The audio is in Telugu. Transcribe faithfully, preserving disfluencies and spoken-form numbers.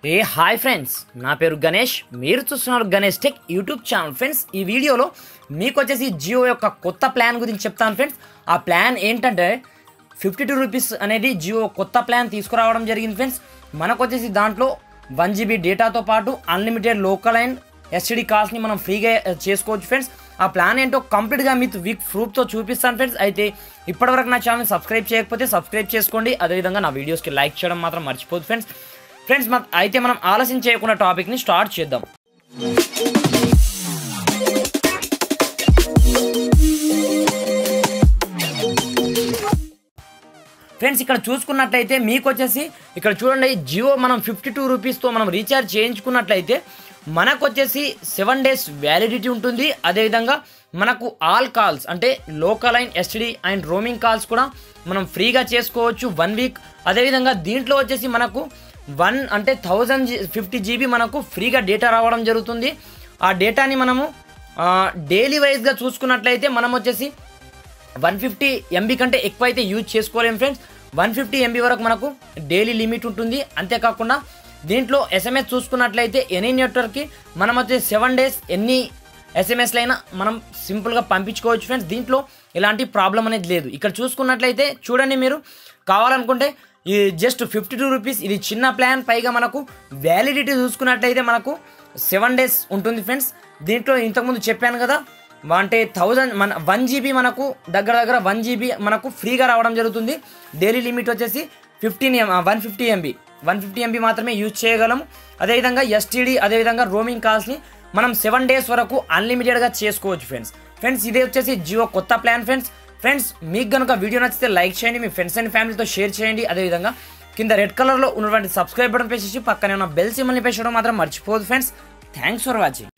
ఏ హాయ్ ఫ్రెండ్స్, నా పేరు గణేష్. మీరు చూస్తున్నారు Ganesh Tech YouTube channel. Friends, ఈ వీడియోలో మీకు వచ్చేసి జియో యొక్క కొత్త ప్లాన్ గురించి చెప్తాను ఫ్రెండ్స్. ఆ ప్లాన్ ఏంటంటే ఫిఫ్టీ టూ రూపీస్ అనేది జియో కొత్త ప్లాన్ తీసుకురావడం జరిగింది ఫ్రెండ్స్. మనకు వచ్చేసి దాంట్లో వన్ జీబీ డేటాతో పాటు అన్లిమిటెడ్ లోకల్ అండ్ ఎస్టీడీ కాల్స్ని మనం ఫ్రీగా చేసుకోవచ్చు ఫ్రెండ్స్. ఆ ప్లాన్ ఏంటో కంప్లీట్గా మీకు వీక్ ప్రూఫ్తో చూపిస్తాను ఫ్రెండ్స్. అయితే ఇప్పటివరకు నా ఛానల్ సబ్స్క్రైబ్ చేయకపోతే సబ్స్క్రైబ్ చేసుకోండి. అదేవిధంగా నా వీడియోస్కి లైక్ చేయడం మాత్రం మర్చిపోదు ఫ్రెండ్స్. ఫ్రెండ్స్ అయితే మనం ఆలస్యం చేయకుండా టాపిక్ని స్టార్ట్ చేద్దాం. ఫ్రెండ్స్, ఇక్కడ చూసుకున్నట్లయితే మీకు వచ్చేసి ఇక్కడ చూడండి, జియో మనం ఫిఫ్టీ టూ రూపీస్తో మనం రీఛార్జ్ చేయించుకున్నట్లయితే మనకు వచ్చేసి సెవెన్ డేస్ వ్యాలిడిటీ ఉంటుంది. అదేవిధంగా మనకు ఆల్ కాల్స్ అంటే local and STD and roaming calls కూడా మనం ఫ్రీగా చేసుకోవచ్చు వన్ వీక్. అదేవిధంగా దీంట్లో వచ్చేసి మనకు వన్ అంటే థౌజండ్ ఫిఫ్టీ జీబీ మనకు ఫ్రీగా డేటా రావడం జరుగుతుంది. ఆ డేటాని మనము డైలీ వైజ్గా చూసుకున్నట్లయితే మనం వచ్చేసి వన్ ఫిఫ్టీ ఎంబీ కంటే ఎక్కువ అయితే యూజ్ చేసుకోలేము ఫ్రెండ్స్. వన్ ఫిఫ్టీ ఎంబీ వరకు మనకు డైలీ లిమిట్ ఉంటుంది. అంతేకాకుండా దీంట్లో ఎస్ఎంఎస్ చూసుకున్నట్లయితే ఎనీ నెట్వర్క్కి మనం వచ్చేసి సెవెన్ డేస్ ఎన్ని ఎస్ఎంఎస్లు అయినా మనం సింపుల్గా పంపించుకోవచ్చు ఫ్రెండ్స్. దీంట్లో ఎలాంటి ప్రాబ్లం అనేది లేదు. ఇక్కడ చూసుకున్నట్లయితే చూడండి, మీరు కావాలనుకుంటే ఈ జస్ట్ ఫిఫ్టీ టూ రూపీస్ ఇది చిన్న ప్లాన్. పైగా మనకు వ్యాలిడిటీ చూసుకున్నట్లయితే మనకు సెవెన్ డేస్ ఉంటుంది ఫ్రెండ్స్. దీంట్లో ఇంతకుముందు చెప్పాను కదా, అంటే థౌజండ్ మన వన్ జీబీ మనకు దగ్గర దగ్గర వన్ జీబీ మనకు ఫ్రీగా రావడం జరుగుతుంది. డైలీ లిమిట్ వచ్చేసి fifteen M one fifty MB one fifty MB మాత్రమే యూజ్ చేయగలము. అదేవిధంగా ఎస్టీడీ అదేవిధంగా రోమింగ్ కాల్స్ని మనం సెవెన్ డేస్ వరకు అన్లిమిటెడ్గా చేసుకోవచ్చు ఫ్రెండ్స్. ఫ్రెండ్స్ ఇదే వచ్చేసి జియో కొత్త ప్లాన్ ఫ్రెండ్స్. ఫ్రెండ్స్ మీకు కనుక వీడియో నచ్చితే లైక్ చేయండి, మీ ఫ్రెండ్స్ అండ్ ఫ్యామిలీతో షేర్ చేయండి. అదేవిధంగా కింద రెడ్ కలర్లో ఉన్నటువంటి సబ్స్క్రైబ్ బటన్ ప్రెస్ చేసి పక్కనే ఉన్న బెల్ సింబల్ని ప్రెస్ చేయడం మాత్రం మర్చిపోదు ఫ్రెండ్స్. Thanks for watching.